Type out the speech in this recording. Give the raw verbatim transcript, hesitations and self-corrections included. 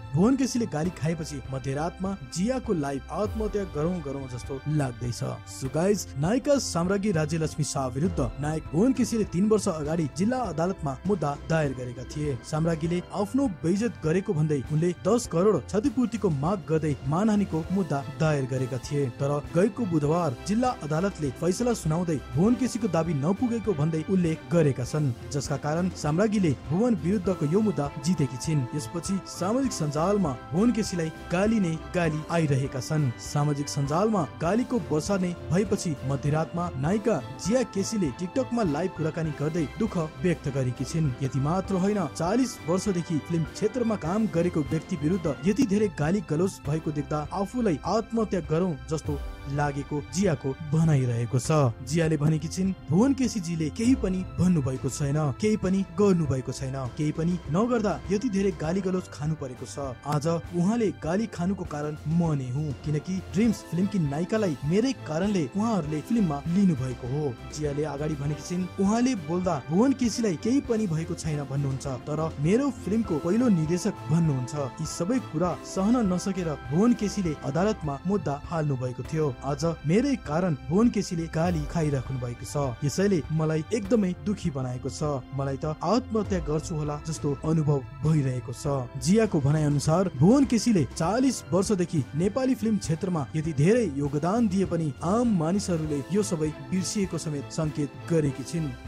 भुवन केसीले गाली खाएपछि मध्यरातमा जियाको लाइफ आत्महत्या गरौँ गरौँ जस्तो लाग्दैछ। सो गाइज, नायिका साम्राज्ञी राज्यलक्ष्मी शाह विरुद्ध नायक भुवन केसीले तीन वर्ष अगाडि जिल्ला अदालतमा मुद्दा दायर गरेका थिए। साम्राज्ञीले आफ्नो बेइज्जत गरेको भन्दै उनले दस करोड क्षतिपूर्तिको माग गर्दै मानहानिको मुद्दा दायर गरेका थिए। तर गएको बुधबार जिल्ला अदालतले फैसला सुनाउँदै भुवन केसीको दाबी नपुगेको भन्दै उल्लेख गरेका छन्, जसका कारण साम्राज्ञीले भुवन विरुद्धको यो मुद्दा जितेकी छिन्। यसपछि सामाजिक सञ्जालमा भुवन केसीलाई गाली नै गाली आइरहेका छन्। सामाजिक सञ्जालमा गालीको वर्षा नै भएपछि मध्यरातमा नायिका जिया केसीले टिकटकमा लाइभ कुराकानी गर्दै दुःख व्यक्त गरेकी छिन्। यति मात्र होइन, चालीस वर्षदेखि फिल्म क्षेत्रमा काम गरेको व्यक्ति विरुद्ध यति धेरै गाली गलोच भएको देख्दा आफूलाई आत्महत्या गरौँ जस्तो लागेको जियाको भनाइरहेको छ। जियाले भनेकी छिन्, भुवन केसीजीले केही पनि भन्नु भएको छैन, केही पनि गर्नु भएको छैन, केही पनि नगर्दा यति धेरै गाली गलोच खानु परेको छ। आज उहाँले गाली खानुको कारण म नै हुँ, किनकि ड्रिम्स फिल्मकी नायिकालाई मेरै कारणले उहाँहरूले फिल्ममा लिनु भएको हो। जियाले अगाडि भनेकी छिन्, उहाँले बोल्दा भुवन केसीलाई केही पनि भएको छैन भन्नुहुन्छ, तर मेरो फिल्मको पहिलो निर्देशक भन्नुहुन्छ। यी सबै कुरा सहन नसकेर भुवन केसीले अदालतमा मुद्दा हाल्नु भएको थियो। आज मेरै कारण भुवन केसीले गाली खाइराख्नु भएको छ, यसैले मलाई एकदमै दुखी बनाएको छ। मलाई त आत्महत्या गर्छु होला जस्तो अनुभव भइरहेको छ। जियाको भनाइ अनुसार भुवन केसीले चालीस वर्षदेखि नेपाली फिल्म क्षेत्रमा यति धेरै योगदान दिए पनि आम मानिसहरूले यो सबै बिर्सिएको समेत संकेत गरेकी छिन्।